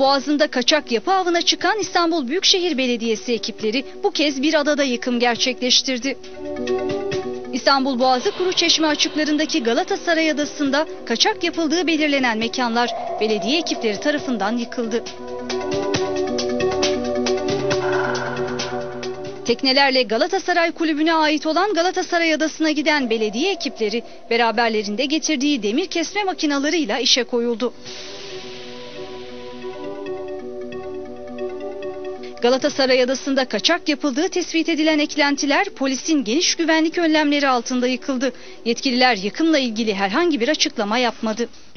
Boğazı'nda kaçak yapı avına çıkan İstanbul Büyükşehir Belediyesi ekipleri bu kez bir adada yıkım gerçekleştirdi. İstanbul Boğazı Kuruçeşme açıklarındaki Galatasaray Adası'nda kaçak yapıldığı belirlenen mekanlar belediye ekipleri tarafından yıkıldı. Teknelerle Galatasaray Kulübü'ne ait olan Galatasaray Adası'na giden belediye ekipleri beraberlerinde getirdiği demir kesme makinalarıyla işe koyuldu. Galatasaray Adası'nda kaçak yapıldığı tespit edilen eklentiler polisin geniş güvenlik önlemleri altında yıkıldı. Yetkililer yıkımla ilgili herhangi bir açıklama yapmadı.